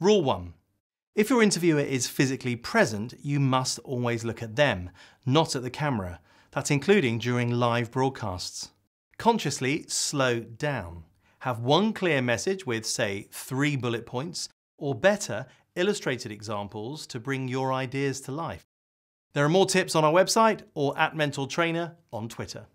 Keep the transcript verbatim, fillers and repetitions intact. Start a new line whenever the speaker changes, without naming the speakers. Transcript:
Rule one. If your interviewer is physically present, you must always look at them, not at the camera. That's including during live broadcasts. Consciously slow down. Have one clear message with, say, three bullet points, or better, illustrated examples to bring your ideas to life. There are more tips on our website or at Mental Trainer on Twitter.